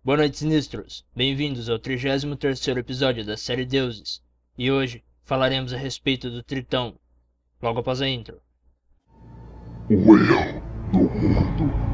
Boa noite, sinistros! Bem-vindos ao 33º episódio da série Deuses. E hoje falaremos a respeito do Tritão, logo após a intro. O erro do mundo.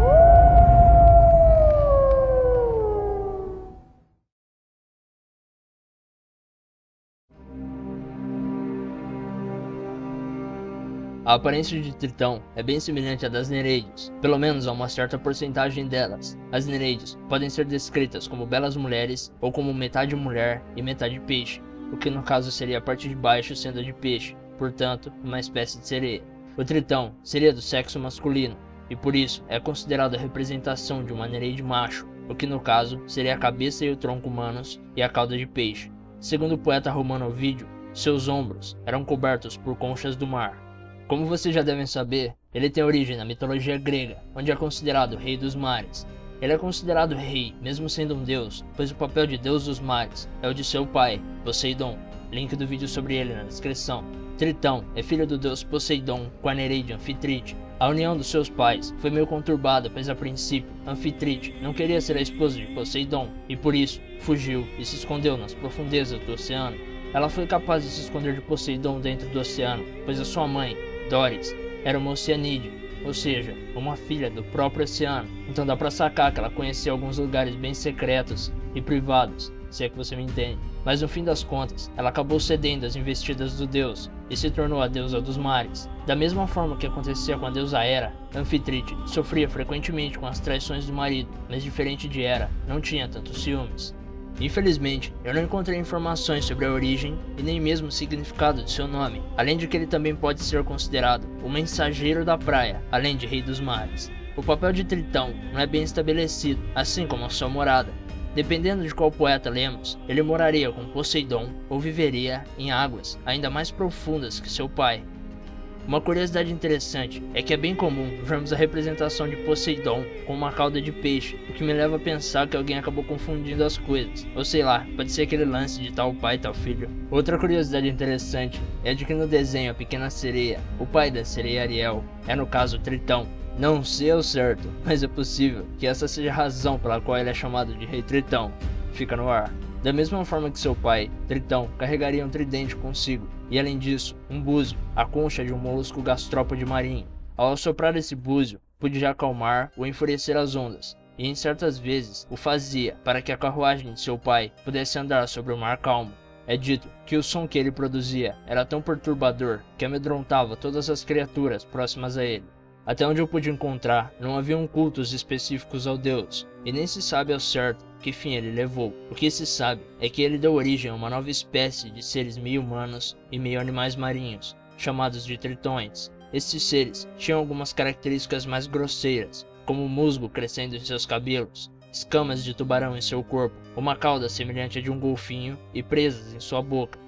A aparência de Tritão é bem semelhante à das Nereides, pelo menos a uma certa porcentagem delas. As Nereides podem ser descritas como belas mulheres ou como metade mulher e metade peixe, o que no caso seria a parte de baixo sendo a de peixe, portanto, uma espécie de sereia. O Tritão seria do sexo masculino, e por isso é considerado a representação de uma Nereide macho, o que no caso seria a cabeça e o tronco humanos e a cauda de peixe. Segundo o poeta romano Ovídio, seus ombros eram cobertos por conchas do mar. Como vocês já devem saber, ele tem origem na mitologia grega, onde é considerado o rei dos mares. Ele é considerado rei, mesmo sendo um deus, pois o papel de deus dos mares é o de seu pai, Poseidon. Link do vídeo sobre ele na descrição. Tritão é filho do deus Poseidon com a Nereide Anfitrite. A união dos seus pais foi meio conturbada, pois a princípio, Anfitrite não queria ser a esposa de Poseidon, e por isso, fugiu e se escondeu nas profundezas do oceano. Ela foi capaz de se esconder de Poseidon dentro do oceano, pois a sua mãe, Doris, era uma oceanídea, ou seja, uma filha do próprio oceano, então dá pra sacar que ela conhecia alguns lugares bem secretos e privados, se é que você me entende. Mas no fim das contas, ela acabou cedendo às investidas do deus e se tornou a deusa dos mares. Da mesma forma que acontecia com a deusa Hera, Anfitrite sofria frequentemente com as traições do marido, mas diferente de Hera, não tinha tantos ciúmes. Infelizmente, eu não encontrei informações sobre a origem e nem mesmo o significado de seu nome, além de que ele também pode ser considerado o mensageiro da praia, além de rei dos mares. O papel de Tritão não é bem estabelecido, assim como a sua morada. Dependendo de qual poeta lemos, ele moraria com Poseidon ou viveria em águas ainda mais profundas que seu pai. Uma curiosidade interessante é que é bem comum vermos a representação de Poseidon com uma cauda de peixe, o que me leva a pensar que alguém acabou confundindo as coisas, ou sei lá, pode ser aquele lance de tal pai, tal filho. Outra curiosidade interessante é de que no desenho A Pequena Sereia, o pai da sereia Ariel é no caso Tritão. Não sei ao certo, mas é possível que essa seja a razão pela qual ele é chamado de Rei Tritão. Fica no ar. Da mesma forma que seu pai, Tritão, carregaria um tridente consigo, e além disso, um búzio, a concha de um molusco gastrópode marinho. Ao assoprar esse búzio, podia acalmar ou enfurecer as ondas, e em certas vezes o fazia para que a carruagem de seu pai pudesse andar sobre o mar calmo. É dito que o som que ele produzia era tão perturbador que amedrontava todas as criaturas próximas a ele. Até onde eu pude encontrar, não haviam cultos específicos ao deus, e nem se sabe ao certo que fim ele levou. O que se sabe é que ele deu origem a uma nova espécie de seres meio humanos e meio animais marinhos, chamados de tritões. Estes seres tinham algumas características mais grosseiras, como musgo crescendo em seus cabelos, escamas de tubarão em seu corpo, uma cauda semelhante a de um golfinho e presas em sua boca.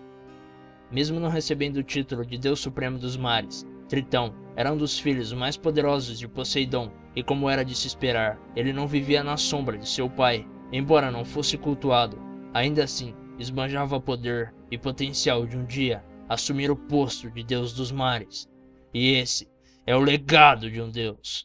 Mesmo não recebendo o título de Deus Supremo dos Mares, Tritão era um dos filhos mais poderosos de Poseidon, e como era de se esperar, ele não vivia na sombra de seu pai. Embora não fosse cultuado, ainda assim esbanjava poder e potencial de um dia assumir o posto de Deus dos Mares. E esse é o legado de um deus.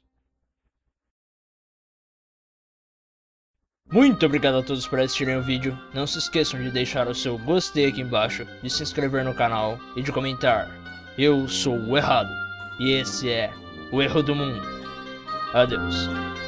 Muito obrigado a todos por assistirem o vídeo. Não se esqueçam de deixar o seu gostei aqui embaixo, de se inscrever no canal e de comentar. Eu sou o Errado, e esse é o Erro do Mundo. Adeus.